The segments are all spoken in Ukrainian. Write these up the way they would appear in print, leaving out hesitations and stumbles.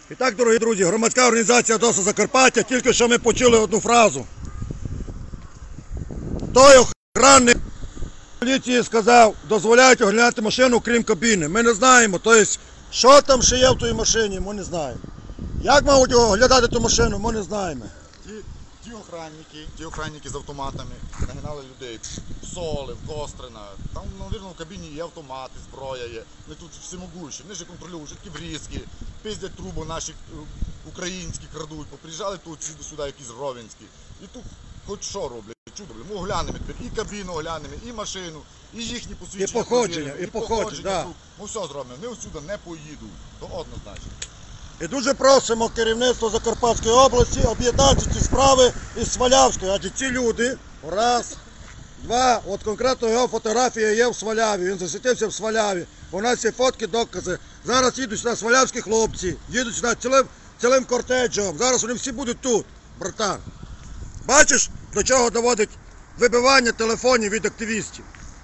І так, дорогі друзі, громадська організація ДОСА Закарпаття, тільки що ми почули одну фразу. Той охранник поліції сказав, дозволяють оглядати машину, крім кабіни. Ми не знаємо, тобто, що там ще є в тій машині, ми не знаємо. Як мають оглядати ту машину, ми не знаємо. Ті охранники з автоматами нагинали людей в Соли, в Кострина. Там, мабуть, в кабіні є автомати, зброя є. Вони тут всемогущі, вони ж контролюють, жидкі врізки, пиздять труби наші українські крадуть. Поприїжджали тут сюди якісь ровенські. І тут хоч що роблять, чудо. Ми оглянемо і кабіну оглянемо, і машину, і їхні посвідчення. І походження, так. Ми все зробимо, вони сюди не поїдуть, то однозначно. І дуже просимо керівництво Закарпатської області об'єднати ці справи із Свалявською. Адже ці люди, раз, два, от конкретно його фотографія є в Сваляві, він засвітився в Сваляві. У нас є фотки, докази. Зараз їдуть сюди свалявські хлопці, їдуть сюди цілим кортеджем. Зараз вони всі будуть тут, братан. Бачиш, до чого доводить вибивання телефонів від активістів?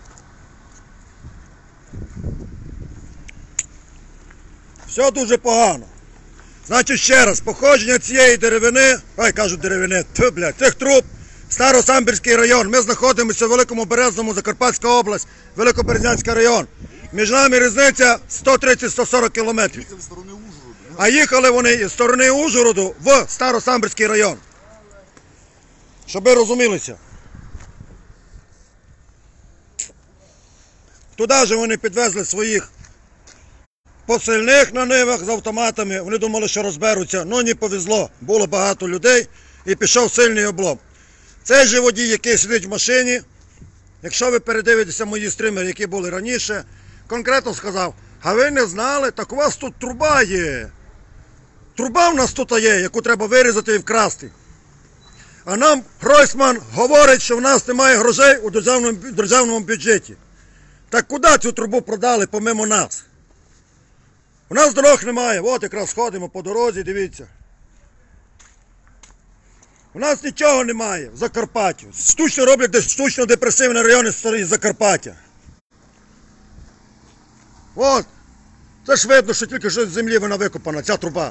Все дуже погано. Значить, ще раз, походження цієї деревини, цих труб, Старосамбірський район. Ми знаходимося в Великому Березному, Закарпатська область, Великоберезнянський район. Між нами різниця 130-140 кілометрів. А їхали вони з сторони Ужгороду в Старосамбірський район. Щоб ви розумілися. Туди ж вони підвезли своїх посильних на нивах з автоматами, вони думали, що розберуться, але не повезло. Було багато людей і пішов сильний облом. Цей же водій, який сидить в машині, якщо ви передивитеся мої стрімери, які були раніше, конкретно сказав, а ви не знали, так у вас тут труба є. Труба в нас тут є, яку треба вирізати і вкрасти. А нам Гройсман говорить, що в нас немає грошей у державному бюджеті. Так куди цю трубу продали помимо нас? У нас дорог немає, от якраз ходимо по дорозі, дивіться. У нас нічого немає в Закарпатті. Штучно роблять штучно-депресивні райони з Закарпаття. От, це ж видно, що тільки що з землі вона викопана, ця труба.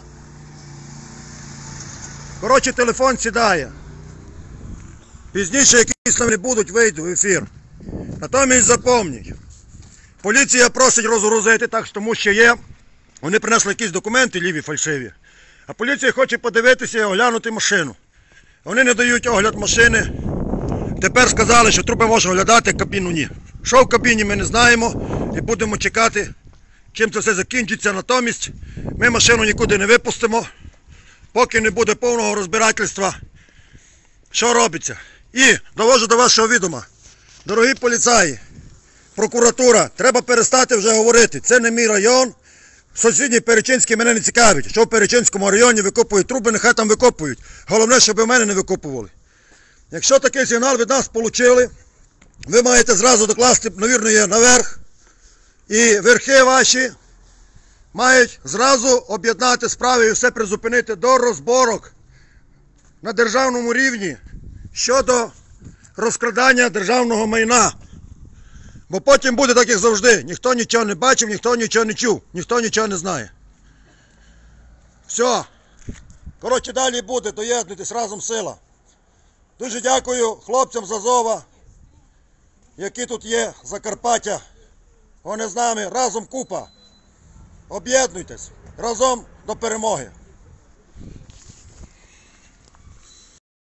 Коротше, телефон сідає. Пізніше якісь там не будуть, вийдуть в ефір. Натомість запомніть. Поліція просить розгрузити, так, тому що є. Вони принесли якісь документи, ліві, фальшиві. А поліція хоче подивитися і оглянути машину. Вони не дають огляд машини. Тепер сказали, що труби можна оглядати, кабіну ні. Що в кабіні ми не знаємо і будемо чекати, чим це все закінчиться. Натомість ми машину нікуди не випустимо, поки не буде повного розбирательства, що робиться. І довожу до вашого відома. Дорогі поліцаї, прокуратура, треба перестати вже говорити. Це не мій район. Сусідній Перечинський мене не цікавить. Що в Перечинському районі викопують труби, нехай там викопують. Головне, щоб в мене не викопували. Якщо такий сигнал від нас отримали, ви маєте зразу докласти, навірно, є наверх. І верхи ваші мають зразу об'єднати справи і все призупинити до розборок на державному рівні щодо розкрадання державного майна. Бо потім буде так, як завжди. Ніхто нічого не бачив, ніхто нічого не чув, ніхто нічого не знає. Все. Коротше, далі буде. Доєднуйтесь, разом сила. Дуже дякую хлопцям з Азова, які тут є, Закарпаття. Вони з нами. Разом купа. Об'єднуйтесь. Разом до перемоги.